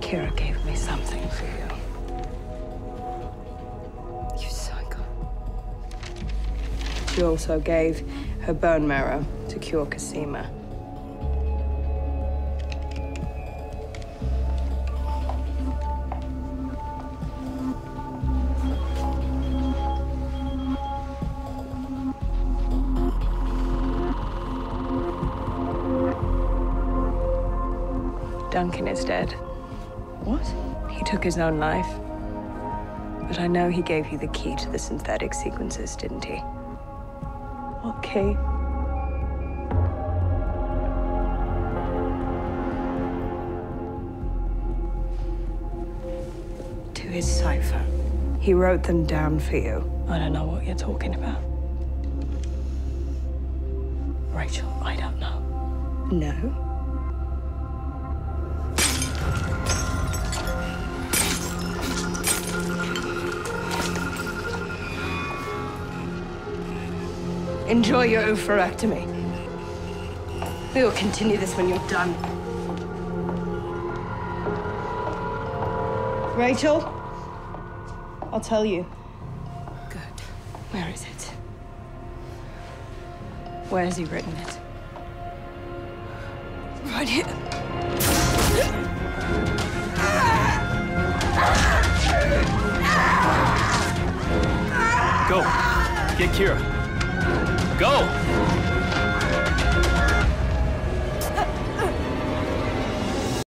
Kira gave me something for you. You psycho. She also gave her bone marrow to cure Cosima. Duncan is dead. What? He took his own life. But I know he gave you the key to the synthetic sequences, didn't he? What key? To his cipher. He wrote them down for you. I don't know what you're talking about. Rachel, I don't know. No? Enjoy your oophorectomy. We will continue this when you're done. Rachel? I'll tell you. Good. Where is it? Where has he written it? Right here. Go. Get Kira. Go!